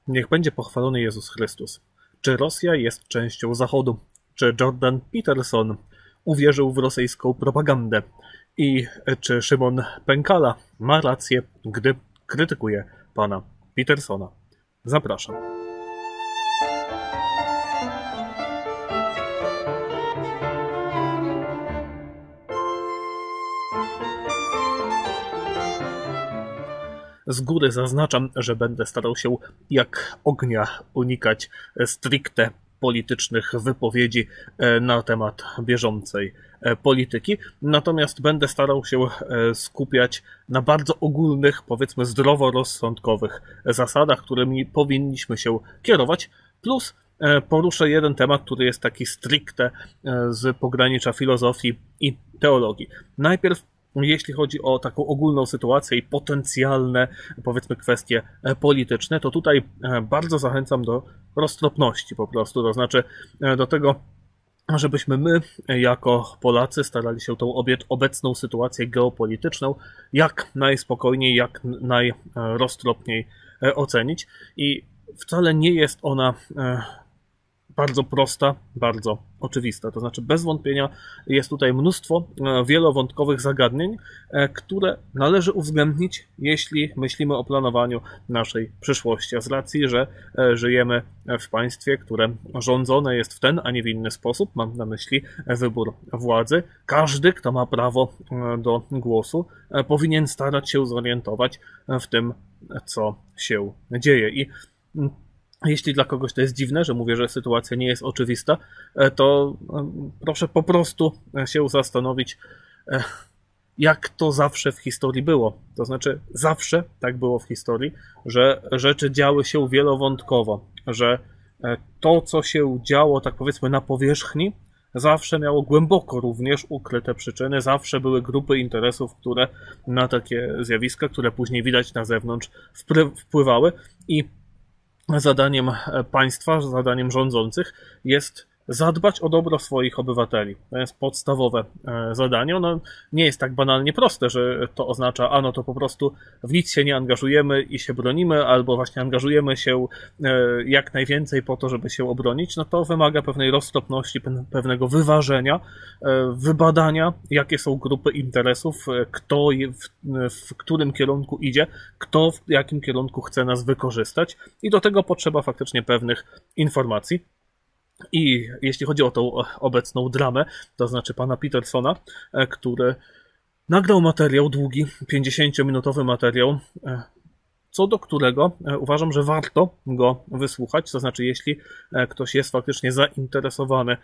Niech będzie pochwalony Jezus Chrystus. Czy Rosja jest częścią Zachodu? Czy Jordan Peterson uwierzył w rosyjską propagandę? I czy Szymon Pękala ma rację, gdy krytykuje pana Petersona? Zapraszam. Z góry zaznaczam, że będę starał się jak ognia unikać stricte politycznych wypowiedzi na temat bieżącej polityki, natomiast będę starał się skupiać na bardzo ogólnych, powiedzmy zdroworozsądkowych zasadach, którymi powinniśmy się kierować, plus poruszę jeden temat, który jest taki stricte z pogranicza filozofii i teologii. Najpierw jeśli chodzi o taką ogólną sytuację i potencjalne, powiedzmy, kwestie polityczne, to tutaj bardzo zachęcam do roztropności po prostu, to znaczy do tego, żebyśmy my, jako Polacy, starali się tą obecną sytuację geopolityczną jak najspokojniej, jak najroztropniej ocenić. I wcale nie jest ona bardzo prosta, bardzo oczywista. To znaczy bez wątpienia jest tutaj mnóstwo wielowątkowych zagadnień, które należy uwzględnić, jeśli myślimy o planowaniu naszej przyszłości. A z racji, że żyjemy w państwie, które rządzone jest w ten, a nie w inny sposób, mam na myśli wybór władzy, każdy, kto ma prawo do głosu, powinien starać się zorientować w tym, co się dzieje. I jeśli dla kogoś to jest dziwne, że mówię, że sytuacja nie jest oczywista, to proszę po prostu się zastanowić, jak to zawsze w historii było. To znaczy, zawsze tak było w historii, że rzeczy działy się wielowątkowo, że to, co się działo, tak powiedzmy, na powierzchni, zawsze miało głęboko również ukryte przyczyny, zawsze były grupy interesów, które na takie zjawiska, które później widać na zewnątrz, wpływały i zadaniem państwa, zadaniem rządzących jest zadbać o dobro swoich obywateli. To jest podstawowe zadanie. Ono nie jest tak banalnie proste, że to oznacza, no to po prostu w nic się nie angażujemy i się bronimy, albo właśnie angażujemy się jak najwięcej po to, żeby się obronić. No to wymaga pewnej roztropności, pewnego wyważenia, wybadania, jakie są grupy interesów, kto w którym kierunku idzie, kto w jakim kierunku chce nas wykorzystać i do tego potrzeba faktycznie pewnych informacji. I jeśli chodzi o tą obecną dramę, to znaczy pana Petersona, który nagrał materiał długi, 50-minutowy materiał, co do którego uważam, że warto go wysłuchać, to znaczy jeśli ktoś jest faktycznie zainteresowany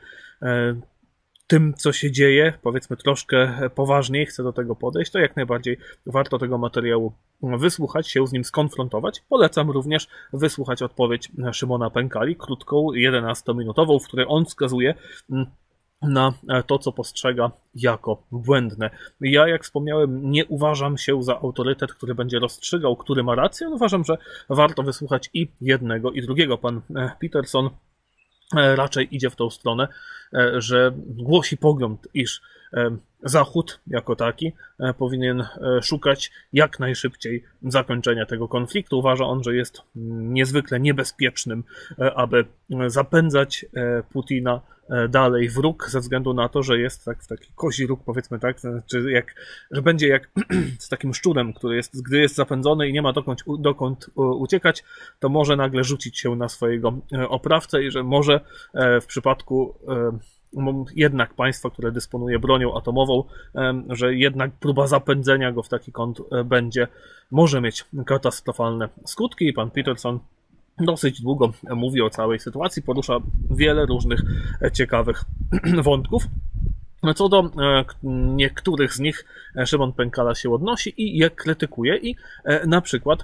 tym, co się dzieje, powiedzmy troszkę poważniej, chce do tego podejść, to jak najbardziej warto tego materiału wysłuchać, się z nim skonfrontować. Polecam również wysłuchać odpowiedź Szymona Pękali, krótką, 11-minutową, w której on wskazuje na to, co postrzega jako błędne. Ja, jak wspomniałem, nie uważam się za autorytet, który będzie rozstrzygał, który ma rację. Uważam, że warto wysłuchać i jednego, i drugiego. Pan Peterson raczej idzie w tą stronę, że głosi pogląd, iż Zachód jako taki powinien szukać jak najszybciej zakończenia tego konfliktu. Uważa on, że jest niezwykle niebezpiecznym, aby zapędzać Putina dalej w róg, ze względu na to, że jest tak w taki kozi róg, powiedzmy tak, znaczy że będzie jak z takim szczurem, który jest, gdy jest zapędzony i nie ma dokąd uciekać, to może nagle rzucić się na swojego oprawcę i że może w przypadku jednak państwa, które dysponuje bronią atomową, że jednak próba zapędzenia go w taki kąt może mieć katastrofalne skutki i pan Peterson dosyć długo mówi o całej sytuacji, porusza wiele różnych ciekawych wątków. Co do niektórych z nich Szymon Pękala się odnosi i je krytykuje i na przykład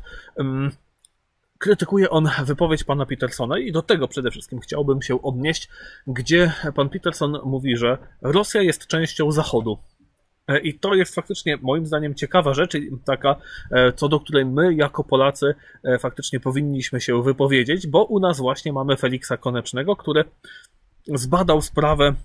krytykuje on wypowiedź pana Petersona i do tego przede wszystkim chciałbym się odnieść, gdzie pan Peterson mówi, że Rosja jest częścią Zachodu. I to jest faktycznie moim zdaniem ciekawa rzecz, taka, co do której my jako Polacy faktycznie powinniśmy się wypowiedzieć, bo u nas właśnie mamy Feliksa Konecznego, który zbadał sprawę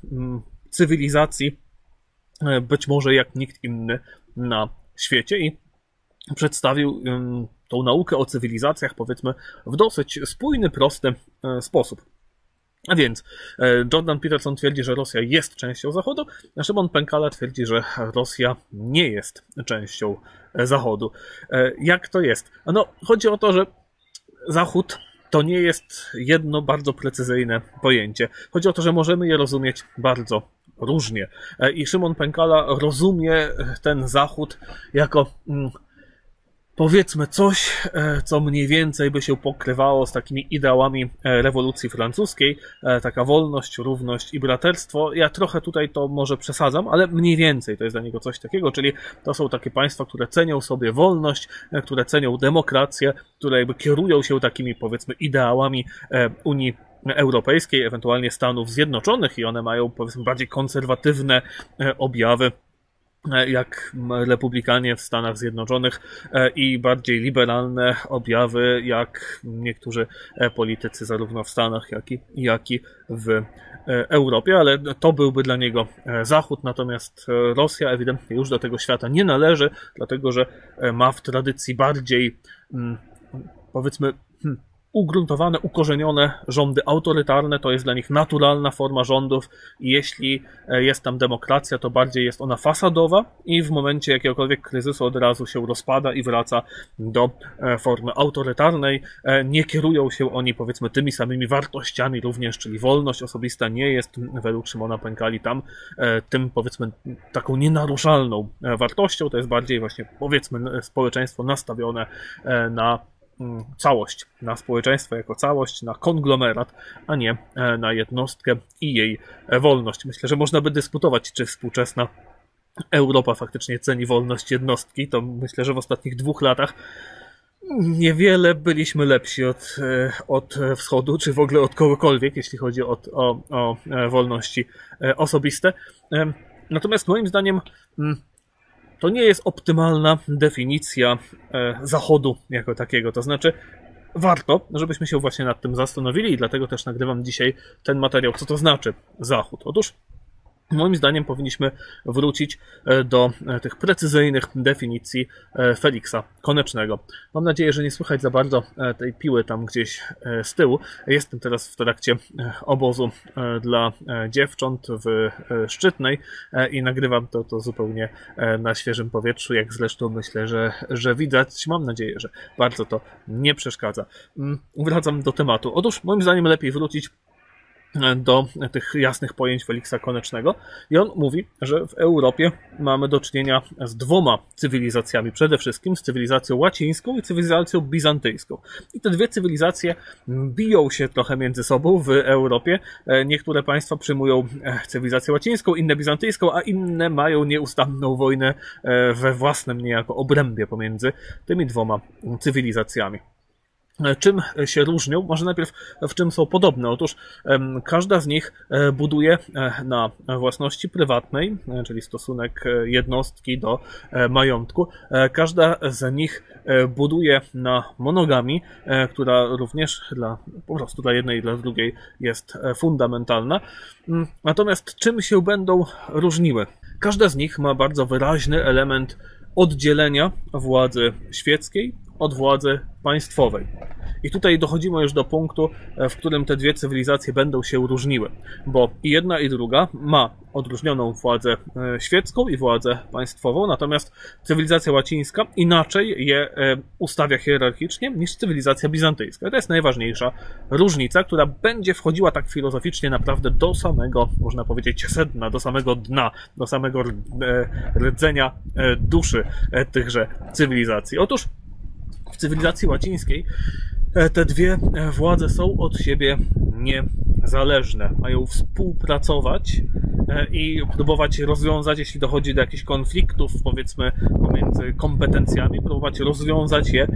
cywilizacji być może jak nikt inny na świecie i przedstawił tą naukę o cywilizacjach, powiedzmy, w dosyć spójny, prosty sposób. A więc Jordan Peterson twierdzi, że Rosja jest częścią Zachodu, a Szymon Pękala twierdzi, że Rosja nie jest częścią Zachodu. Jak to jest? No, chodzi o to, że Zachód to nie jest jedno bardzo precyzyjne pojęcie. Chodzi o to, że możemy je rozumieć bardzo różnie. I Szymon Pękala rozumie ten Zachód jako powiedzmy coś, co mniej więcej by się pokrywało z takimi ideałami rewolucji francuskiej, taka wolność, równość i braterstwo. Ja trochę tutaj to może przesadzam, ale mniej więcej to jest dla niego coś takiego, czyli to są takie państwa, które cenią sobie wolność, które cenią demokrację, które jakby kierują się takimi, powiedzmy, ideałami Unii Europejskiej, ewentualnie Stanów Zjednoczonych, i one mają, powiedzmy, bardziej konserwatywne objawy jak republikanie w Stanach Zjednoczonych i bardziej liberalne objawy jak niektórzy politycy zarówno w Stanach, jak i w Europie, ale to byłby dla niego Zachód, natomiast Rosja ewidentnie już do tego świata nie należy, dlatego że ma w tradycji bardziej, powiedzmy, ugruntowane, ukorzenione rządy autorytarne, to jest dla nich naturalna forma rządów i jeśli jest tam demokracja, to bardziej jest ona fasadowa i w momencie jakiegokolwiek kryzysu od razu się rozpada i wraca do formy autorytarnej. Nie kierują się oni, powiedzmy, tymi samymi wartościami również, czyli wolność osobista nie jest według Szymona Pękali tam tym, powiedzmy, taką nienaruszalną wartością, to jest bardziej właśnie, powiedzmy, społeczeństwo nastawione na całość, na społeczeństwo jako całość, na konglomerat, a nie na jednostkę i jej wolność. Myślę, że można by dyskutować, czy współczesna Europa faktycznie ceni wolność jednostki. To myślę, że w ostatnich 2 latach niewiele byliśmy lepsi od wschodu, czy w ogóle od kogokolwiek, jeśli chodzi o wolności osobiste. Natomiast moim zdaniem to nie jest optymalna definicja Zachodu jako takiego, to znaczy warto, żebyśmy się właśnie nad tym zastanowili i dlatego też nagrywam dzisiaj ten materiał, co to znaczy Zachód. Otóż moim zdaniem powinniśmy wrócić do tych precyzyjnych definicji Feliksa Konecznego. Mam nadzieję, że nie słychać za bardzo tej piły tam gdzieś z tyłu. Jestem teraz w trakcie obozu dla dziewcząt w Szczytnej i nagrywam to zupełnie na świeżym powietrzu, jak zresztą myślę, że widać. Mam nadzieję, że bardzo to nie przeszkadza. Wracam do tematu. Otóż moim zdaniem lepiej wrócić do tych jasnych pojęć Feliksa Konecznego i on mówi, że w Europie mamy do czynienia z 2 cywilizacjami, przede wszystkim z cywilizacją łacińską i cywilizacją bizantyjską. I te 2 cywilizacje biją się trochę między sobą w Europie. Niektóre państwa przyjmują cywilizację łacińską, inne bizantyjską, a inne mają nieustanną wojnę we własnym niejako obrębie pomiędzy tymi 2 cywilizacjami. Czym się różnią? Może najpierw w czym są podobne. Otóż każda z nich buduje na własności prywatnej, czyli stosunek jednostki do majątku. Każda z nich buduje na monogamii, która również po prostu dla jednej i dla drugiej jest fundamentalna. Natomiast czym się będą różniły? Każda z nich ma bardzo wyraźny element oddzielenia władzy świeckiej od władzy państwowej. I tutaj dochodzimy już do punktu, w którym te 2 cywilizacje będą się różniły, bo i jedna i druga ma odróżnioną władzę świecką i władzę państwową, natomiast cywilizacja łacińska inaczej je ustawia hierarchicznie niż cywilizacja bizantyjska. To jest najważniejsza różnica, która będzie wchodziła tak filozoficznie naprawdę do samego, można powiedzieć, sedna, do samego dna, do samego rdzenia duszy tychże cywilizacji. Otóż w cywilizacji łacińskiej te 2 władze są od siebie niezależne. Mają współpracować i próbować rozwiązać, jeśli dochodzi do jakichś konfliktów, powiedzmy, pomiędzy kompetencjami, próbować rozwiązać je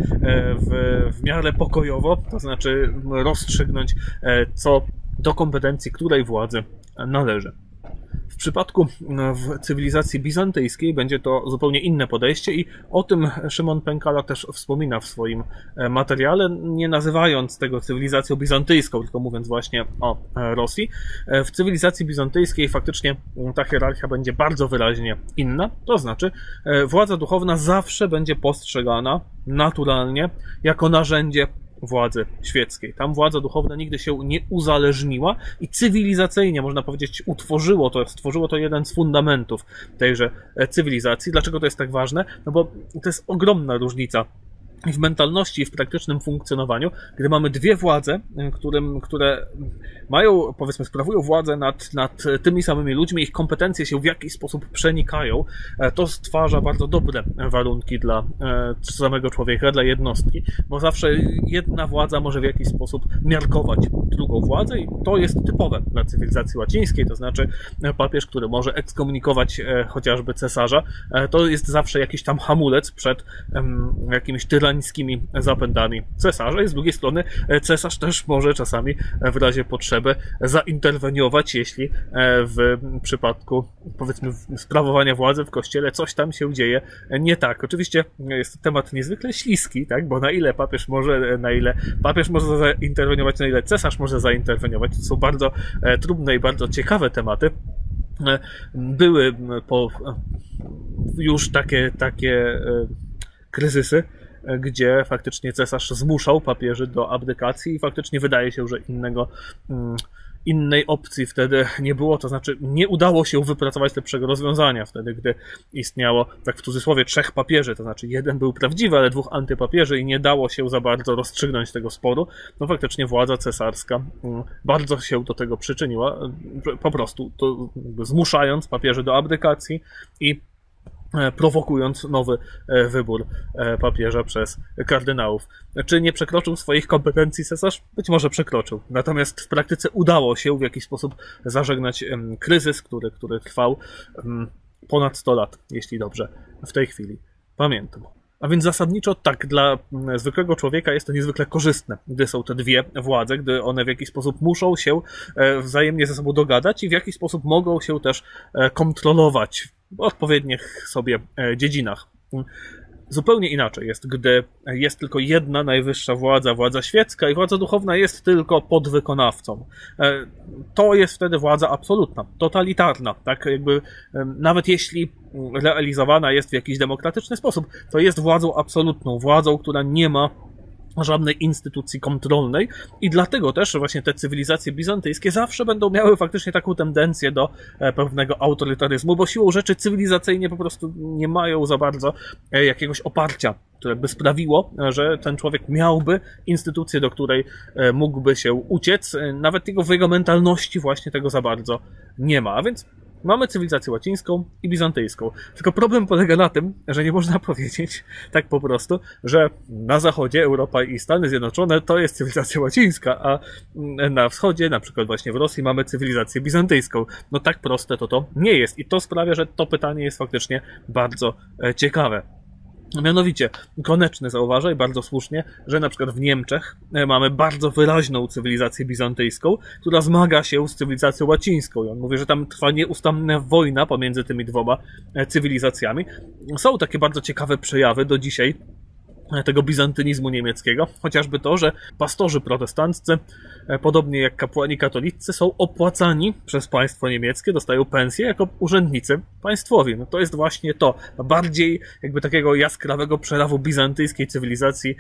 w miarę pokojowo, to znaczy rozstrzygnąć, co do kompetencji której władzy należy. W przypadku cywilizacji bizantyjskiej będzie to zupełnie inne podejście i o tym Szymon Pękala też wspomina w swoim materiale, nie nazywając tego cywilizacją bizantyjską, tylko mówiąc właśnie o Rosji. W cywilizacji bizantyjskiej faktycznie ta hierarchia będzie bardzo wyraźnie inna, to znaczy władza duchowna zawsze będzie postrzegana naturalnie jako narzędzie władzy świeckiej. Tam władza duchowna nigdy się nie uzależniła i cywilizacyjnie, można powiedzieć, stworzyło to jeden z fundamentów tejże cywilizacji. Dlaczego to jest tak ważne? No bo to jest ogromna różnica w mentalności i w praktycznym funkcjonowaniu, gdy mamy dwie władze, które mają, powiedzmy, sprawują władzę nad tymi samymi ludźmi, ich kompetencje się w jakiś sposób przenikają, to stwarza bardzo dobre warunki dla samego człowieka, dla jednostki, bo zawsze jedna władza może w jakiś sposób miarkować drugą władzę i to jest typowe dla cywilizacji łacińskiej, to znaczy papież, który może ekskomunikować chociażby cesarza, to jest zawsze jakiś tam hamulec przed jakimiś tyraniami, niskimi zapędami cesarza i z drugiej strony cesarz też może czasami w razie potrzeby zainterweniować, jeśli w przypadku, powiedzmy, sprawowania władzy w kościele coś tam się dzieje nie tak. Oczywiście jest to temat niezwykle śliski, tak? Bo na ile papież może zainterweniować, na ile cesarz może zainterweniować. To są bardzo trudne i bardzo ciekawe tematy. Były już takie kryzysy, gdzie faktycznie cesarz zmuszał papieży do abdykacji i faktycznie wydaje się, że innej opcji wtedy nie było, to znaczy nie udało się wypracować lepszego rozwiązania wtedy, gdy istniało, tak w cudzysłowie, 3 papieży, to znaczy jeden był prawdziwy, ale 2 antypapieży i nie dało się za bardzo rozstrzygnąć tego sporu, no faktycznie władza cesarska bardzo się do tego przyczyniła, po prostu to zmuszając papieży do abdykacji i prowokując nowy wybór papieża przez kardynałów. Czy nie przekroczył swoich kompetencji cesarz? Być może przekroczył. Natomiast w praktyce udało się w jakiś sposób zażegnać kryzys, który trwał ponad 100 lat, jeśli dobrze w tej chwili pamiętam. A więc zasadniczo tak, dla zwykłego człowieka jest to niezwykle korzystne, gdy są te dwie władze, gdy one w jakiś sposób muszą się wzajemnie ze sobą dogadać i w jakiś sposób mogą się też kontrolować w odpowiednich sobie dziedzinach. Zupełnie inaczej jest, gdy jest tylko jedna najwyższa władza, władza świecka i władza duchowna jest tylko podwykonawcą. To jest wtedy władza absolutna, totalitarna, tak jakby nawet jeśli realizowana jest w jakiś demokratyczny sposób, to jest władzą absolutną, władzą, która nie ma żadnej instytucji kontrolnej i dlatego też właśnie te cywilizacje bizantyjskie zawsze będą miały faktycznie taką tendencję do pewnego autorytaryzmu, bo siłą rzeczy cywilizacyjnie po prostu nie mają za bardzo jakiegoś oparcia, które by sprawiło, że ten człowiek miałby instytucję, do której mógłby się uciec, nawet w jego mentalności właśnie tego za bardzo nie ma, a więc mamy cywilizację łacińską i bizantyjską. Tylko problem polega na tym, że nie można powiedzieć tak po prostu, że na zachodzie Europa i Stany Zjednoczone to jest cywilizacja łacińska, a na wschodzie, na przykład właśnie w Rosji, mamy cywilizację bizantyjską. No tak proste to nie jest i to sprawia, że to pytanie jest faktycznie bardzo ciekawe. Mianowicie, Koneczny zauważa i bardzo słusznie, że na przykład w Niemczech mamy bardzo wyraźną cywilizację bizantyjską, która zmaga się z cywilizacją łacińską. I on mówi, że tam trwa nieustanna wojna pomiędzy tymi dwoma cywilizacjami. Są takie bardzo ciekawe przejawy do dzisiaj tego bizantynizmu niemieckiego, chociażby to, że pastorzy protestanccy, podobnie jak kapłani katolicy, są opłacani przez państwo niemieckie, dostają pensję jako urzędnicy państwowi. No to jest właśnie to. Bardziej jakby takiego jaskrawego przerazu bizantyjskiej cywilizacji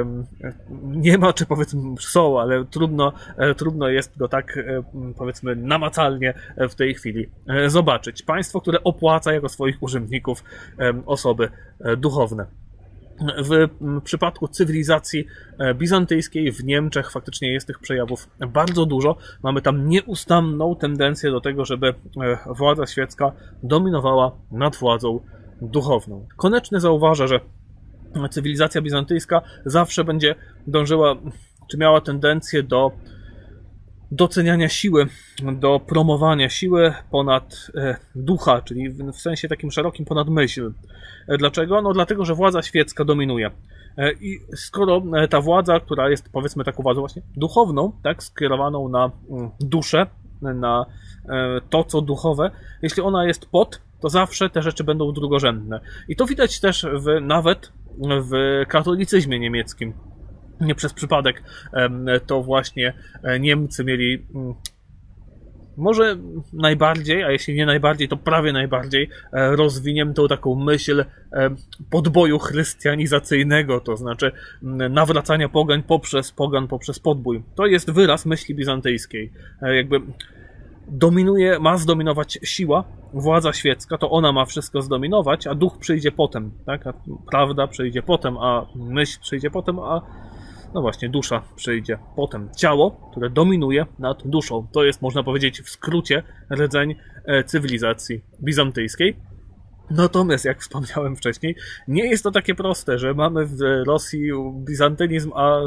nie ma, czy powiedzmy są, ale trudno jest go tak, powiedzmy, namacalnie w tej chwili zobaczyć. Państwo, które opłaca jako swoich urzędników osoby duchowne. W przypadku cywilizacji bizantyjskiej w Niemczech faktycznie jest tych przejawów bardzo dużo. Mamy tam nieustanną tendencję do tego, żeby władza świecka dominowała nad władzą duchowną. Koneczny zauważa, że cywilizacja bizantyjska zawsze będzie dążyła, czy miała tendencję do doceniania siły, do promowania siły ponad ducha, czyli w sensie takim szerokim ponad myśl. Dlaczego? No dlatego, że władza świecka dominuje. I skoro ta władza, która jest powiedzmy taką władzą właśnie duchowną, tak, skierowaną na duszę na to, co duchowe, jeśli ona jest pod, to zawsze te rzeczy będą drugorzędne. I to widać też nawet w katolicyzmie niemieckim. Nie przez przypadek to właśnie Niemcy mieli może najbardziej, a jeśli nie najbardziej, to prawie najbardziej rozwiniętą taką myśl podboju chrystianizacyjnego, to znaczy nawracania pogan poprzez podbój. To jest wyraz myśli bizantyjskiej. Jakby ma zdominować siła, władza świecka, to ona ma wszystko zdominować, a duch przyjdzie potem, tak? A prawda przyjdzie potem, a myśl przyjdzie potem, a no właśnie, dusza przyjdzie potem. Ciało, które dominuje nad duszą. To jest, można powiedzieć, w skrócie rdzeń cywilizacji bizantyjskiej. Natomiast, jak wspomniałem wcześniej, nie jest to takie proste, że mamy w Rosji bizantynizm, a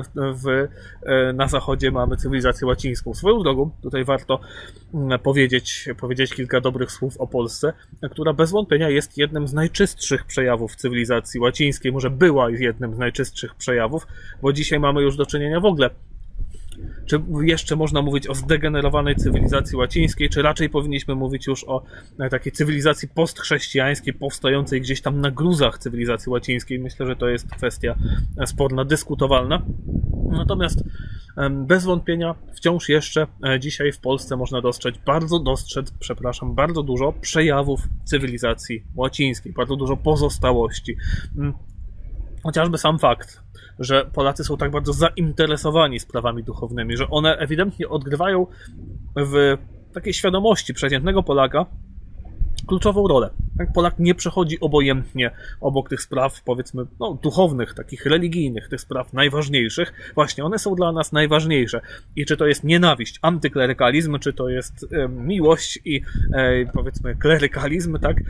na zachodzie mamy cywilizację łacińską. Swoją drogą, tutaj warto powiedzieć kilka dobrych słów o Polsce, która bez wątpienia jest jednym z najczystszych przejawów cywilizacji łacińskiej. Może była jednym z najczystszych przejawów, bo dzisiaj mamy już do czynienia w ogóle. Czy jeszcze można mówić o zdegenerowanej cywilizacji łacińskiej, czy raczej powinniśmy mówić już o takiej cywilizacji postchrześcijańskiej, powstającej gdzieś tam na gruzach cywilizacji łacińskiej? Myślę, że to jest kwestia sporna, dyskutowalna. Natomiast bez wątpienia wciąż jeszcze dzisiaj w Polsce można dostrzec bardzo dużo przejawów cywilizacji łacińskiej, bardzo dużo pozostałości. Chociażby sam fakt, że Polacy są tak bardzo zainteresowani sprawami duchownymi, że one ewidentnie odgrywają w takiej świadomości przeciętnego Polaka kluczową rolę. Polak nie przechodzi obojętnie obok tych spraw, powiedzmy, duchownych, takich religijnych, tych spraw najważniejszych. Właśnie one są dla nas najważniejsze. I czy to jest nienawiść, antyklerykalizm, czy to jest miłość i powiedzmy klerykalizm, tak?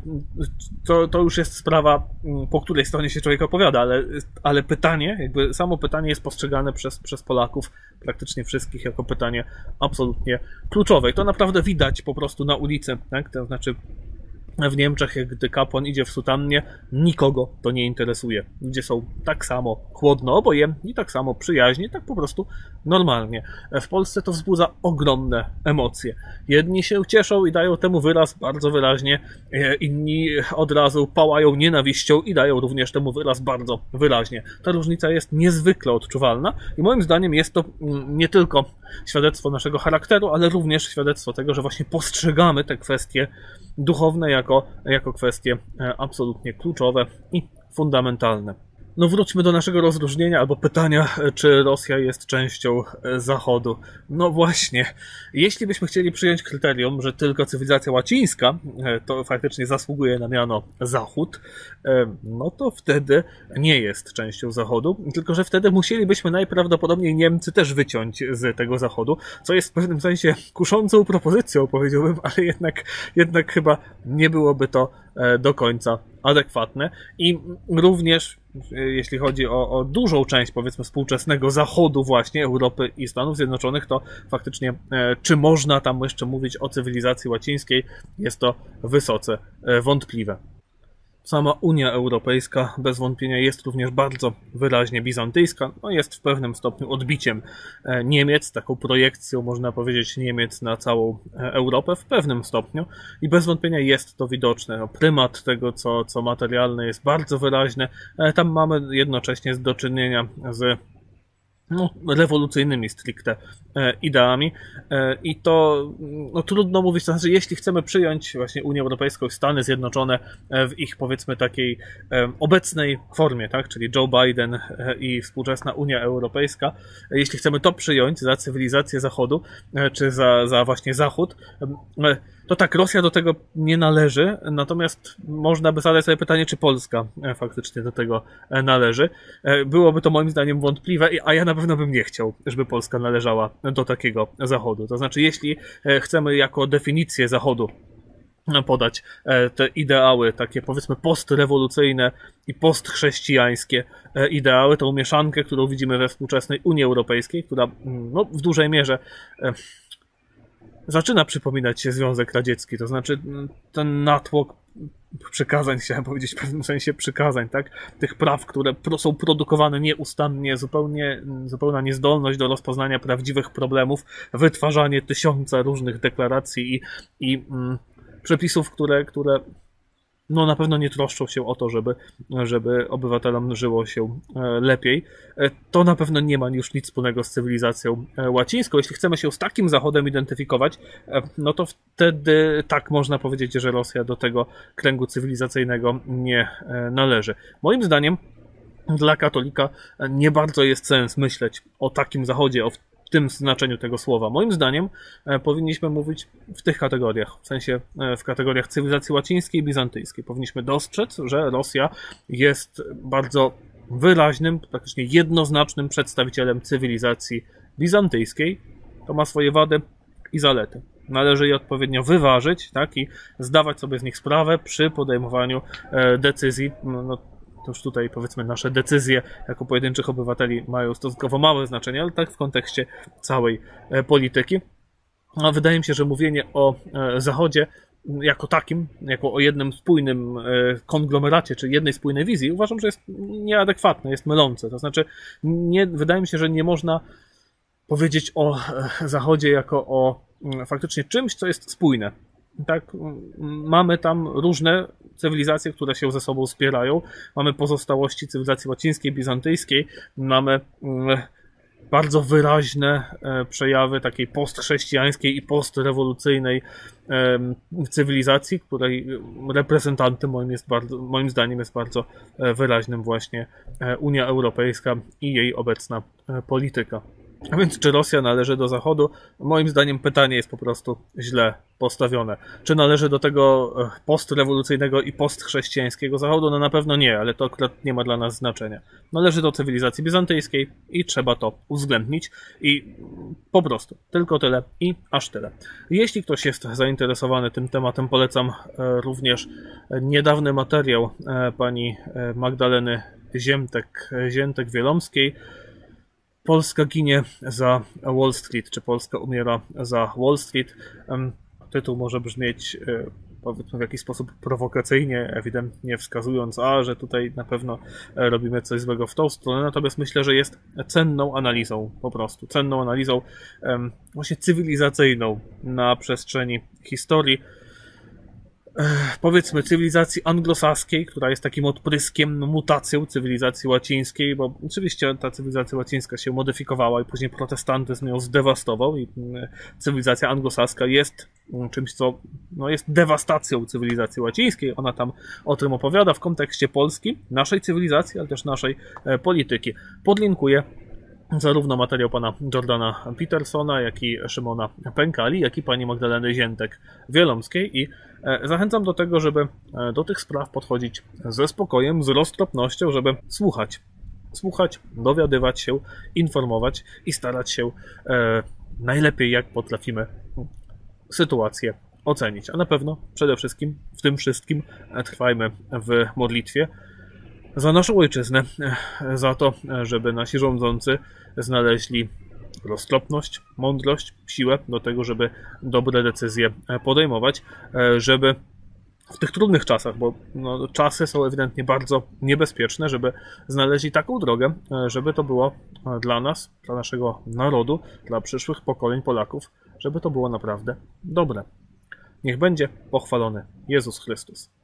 To już jest sprawa, po której stronie się człowiek opowiada, ale pytanie, jakby samo pytanie jest postrzegane przez Polaków, praktycznie wszystkich, jako pytanie absolutnie kluczowe. I to naprawdę widać po prostu na ulicy, tak? To znaczy w Niemczech, gdy kapłan idzie w sutannie, nikogo to nie interesuje. Ludzie są tak samo chłodno obojętni, tak samo przyjaźni, tak po prostu normalnie. W Polsce to wzbudza ogromne emocje. Jedni się cieszą i dają temu wyraz bardzo wyraźnie, inni od razu pałają nienawiścią i dają również temu wyraz bardzo wyraźnie. Ta różnica jest niezwykle odczuwalna i moim zdaniem jest to nie tylko świadectwo naszego charakteru, ale również świadectwo tego, że właśnie postrzegamy te kwestie duchowne jako kwestie absolutnie kluczowe i fundamentalne. No wróćmy do naszego rozróżnienia albo pytania, czy Rosja jest częścią Zachodu. No właśnie, jeśli byśmy chcieli przyjąć kryterium, że tylko cywilizacja łacińska to faktycznie zasługuje na miano Zachód, no to wtedy nie jest częścią Zachodu, tylko że wtedy musielibyśmy najprawdopodobniej Niemcy też wyciąć z tego Zachodu, co jest w pewnym sensie kuszącą propozycją, powiedziałbym, ale jednak chyba nie byłoby to do końca adekwatne. I również jeśli chodzi o dużą część, powiedzmy, współczesnego Zachodu właśnie, Europy i Stanów Zjednoczonych, to faktycznie czy można tam jeszcze mówić o cywilizacji łacińskiej, jest to wysoce wątpliwe. Sama Unia Europejska bez wątpienia jest również bardzo wyraźnie bizantyjska, no jest w pewnym stopniu odbiciem Niemiec, taką projekcją, można powiedzieć, Niemiec na całą Europę w pewnym stopniu i bez wątpienia jest to widoczne. Prymat tego, co materialne, jest bardzo wyraźny. Tam mamy jednocześnie do czynienia z rewolucyjnymi stricte ideami i to trudno mówić, to znaczy jeśli chcemy przyjąć właśnie Unię Europejską i Stany Zjednoczone w ich, powiedzmy, takiej obecnej formie, tak, czyli Joe Biden i współczesna Unia Europejska, jeśli chcemy to przyjąć za cywilizację Zachodu, czy za właśnie Zachód, to tak, Rosja do tego nie należy, natomiast można by zadać sobie pytanie, czy Polska faktycznie do tego należy. Byłoby to moim zdaniem wątpliwe, a ja na pewno bym nie chciał, żeby Polska należała do takiego Zachodu. To znaczy, jeśli chcemy jako definicję Zachodu podać te ideały takie, powiedzmy, postrewolucyjne i postchrześcijańskie ideały, tą mieszankę, którą widzimy we współczesnej Unii Europejskiej, która w dużej mierze zaczyna przypominać się Związek Radziecki, to znaczy ten natłok przykazań, chciałem powiedzieć, w pewnym sensie przykazań, tak? Tych praw, które są produkowane nieustannie, zupełna niezdolność do rozpoznania prawdziwych problemów, wytwarzanie tysiąca różnych deklaracji i przepisów, które no na pewno nie troszczą się o to, żeby obywatelom żyło się lepiej. To na pewno nie ma już nic wspólnego z cywilizacją łacińską. Jeśli chcemy się z takim Zachodem identyfikować, no to wtedy tak można powiedzieć, że Rosja do tego kręgu cywilizacyjnego nie należy. Moim zdaniem dla katolika nie bardzo jest sens myśleć o takim Zachodzie, o w tym znaczeniu tego słowa. Moim zdaniem powinniśmy mówić w tych kategoriach, w sensie w kategoriach cywilizacji łacińskiej i bizantyjskiej. Powinniśmy dostrzec, że Rosja jest bardzo wyraźnym, praktycznie jednoznacznym przedstawicielem cywilizacji bizantyjskiej. To ma swoje wady i zalety. Należy je odpowiednio wyważyć, tak, i zdawać sobie z nich sprawę przy podejmowaniu decyzji. Już tutaj, powiedzmy, nasze decyzje jako pojedynczych obywateli mają stosunkowo małe znaczenie, ale tak w kontekście całej polityki. A wydaje mi się, że mówienie o Zachodzie jako takim, jako o jednym spójnym konglomeracie, czy jednej spójnej wizji, uważam, że jest nieadekwatne, jest mylące. To znaczy, wydaje mi się, że nie można powiedzieć o Zachodzie jako o faktycznie czymś, co jest spójne. Tak, mamy tam różne cywilizacje, które się ze sobą wspierają. Mamy pozostałości cywilizacji łacińskiej, bizantyjskiej. Mamy bardzo wyraźne przejawy takiej postchrześcijańskiej i postrewolucyjnej cywilizacji, której reprezentantem moim zdaniem jest bardzo wyraźnym właśnie Unia Europejska i jej obecna polityka. A więc czy Rosja należy do Zachodu? Moim zdaniem pytanie jest po prostu źle postawione. Czy należy do tego postrewolucyjnego i postchrześcijańskiego Zachodu? No na pewno nie, ale to akurat nie ma dla nas znaczenia. Należy do cywilizacji bizantyjskiej i trzeba to uwzględnić i po prostu tylko tyle i aż tyle. Jeśli ktoś jest zainteresowany tym tematem, polecam również niedawny materiał pani Magdaleny Ziętek-Wielomskiej. Polska ginie za Wall Street, czy Polska umiera za Wall Street. Tytuł może brzmieć, powiedzmy, w jakiś sposób prowokacyjnie, ewidentnie wskazując, że tutaj na pewno robimy coś złego w tą stronę, natomiast myślę, że jest cenną analizą, po prostu cenną analizą właśnie cywilizacyjną na przestrzeni historii. Powiedzmy cywilizacji anglosaskiej, która jest takim odpryskiem, mutacją cywilizacji łacińskiej, bo oczywiście ta cywilizacja łacińska się modyfikowała i później protestantyzm ją zdewastował i cywilizacja anglosaska jest czymś, co jest dewastacją cywilizacji łacińskiej. Ona tam o tym opowiada w kontekście Polski, naszej cywilizacji, ale też naszej polityki. Podlinkuję zarówno materiał pana Jordana Petersona, jak i Szymona Pękali, jak i pani Magdaleny Ziętek-Wielomskiej i zachęcam do tego, żeby do tych spraw podchodzić ze spokojem, z roztropnością, żeby słuchać, dowiadywać się, informować i starać się najlepiej jak potrafimy sytuację ocenić. A na pewno przede wszystkim w tym wszystkim trwajmy w modlitwie za naszą ojczyznę, za to, żeby nasi rządzący znaleźli roztropność, mądrość, siłę do tego, żeby dobre decyzje podejmować, żeby w tych trudnych czasach, bo czasy są ewidentnie bardzo niebezpieczne, żeby znaleźli taką drogę, żeby to było dla nas, dla naszego narodu, dla przyszłych pokoleń Polaków, żeby to było naprawdę dobre. Niech będzie pochwalony Jezus Chrystus.